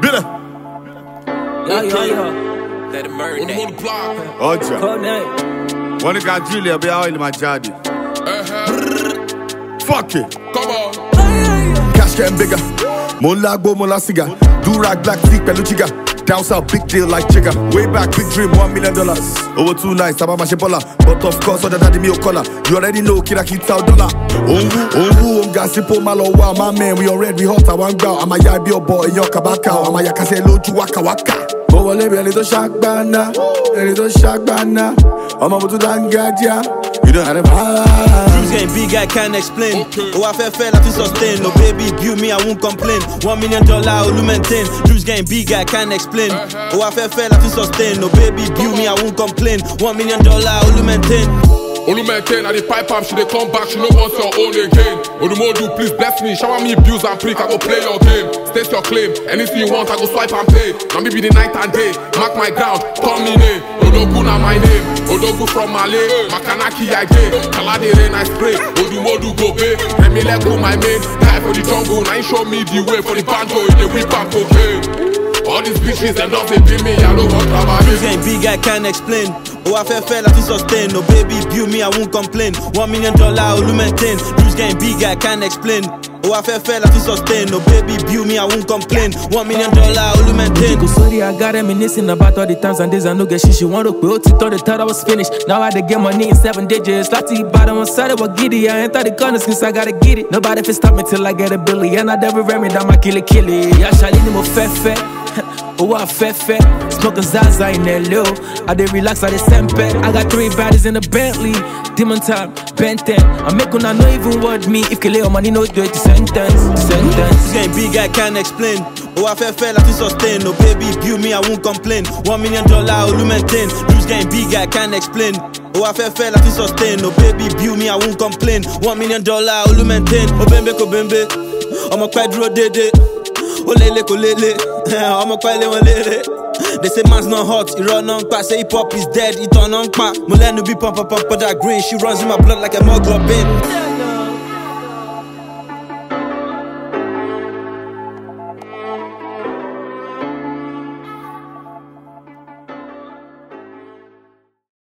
Bitter. Let it marinate. Oja. One got Julia be out in my daddy. Fuck it. Come on. Cash getting bigger. Mola go mola cigar. Do rag black thick peluchiga. Down south big deal like Jigga. Way back big dream $1 million. Over 2 nights about my shipola. But of course other daddy me collar. You already know kid I keep $1,000. Oh gasipo malo wow my man we already hot I want go. I'm a yabi your boy in your kabaka. I'm a yakase lo to waka waka. Oh, let me a little shock banana. A little shock banana. I'm about to dangadia. You don't have a Dreams getting big, I can't explain. Oh, I fell to sustain. No baby, view me, I won't complain. $1 million, will maintain. Dreams getting big, I can't explain. Oh, I fell to sustain. No baby, view me, I won't complain. $1 million, will maintain. Odumodublvck, I dey pipe up, she dey come back, she no wants your own again. Odumodublvck, please bless me, shower me bills and prick, I go play your game. State your claim, anything you want, I go swipe and pay. Now me be the night and day, mark my ground, call me name. Odogu na my name, Odogu from Malay, Makanaki I gay, Kalade rain I spray, Odumodublvck go pay. Reminisce my main, die for the jungle, now you show me the way for the banjo, in the whip and cocaine. All these bitches, them don't feel me, I don't want to Dreams getting big, I can't explain. Oh, I fell to sustain. No baby, view me, I won't complain. $1 million, will maintain. Dreams getting big, I can't explain. Oh, I fell to sustain. No baby, view me, I won't complain. $1 million, will maintain. Sorry, I got reminiscing about all the times and days I know get shit. She want to quit. Thought I was finished. Now I had to get money in 7 digits. Lati bottom on side, what giddy. I ain't thought the corners, cause I gotta get it. Nobody can stop me till I get a billy. And I never ram me down my kill it. Yeah, Charlie, mo fefe. Oh, I fefe. Smoking Zaza in LO. I did relax, I did sempe. I got 3 baddies in a Bentley. Demon time, Benten. I make when I know even what me. If Kaleo money, no dirty sentence. It's getting big, I can't explain. Oh, I fell to sustain. No baby, view me, I won't complain. $1 million, will maintain. Dreams getting big, I can't explain. Oh, I fell to sustain. No baby, view me, I won't complain. $1 million, will maintain. Oh, bembe ko bembe. I'm a quadro dede. Oh, lele ko lele. I'm a quale one lele. They say man's not hot, he run on pass. Say hip hop is dead, he turn on pack. Mulenu be pump that green. She runs in my blood like a hemoglobin.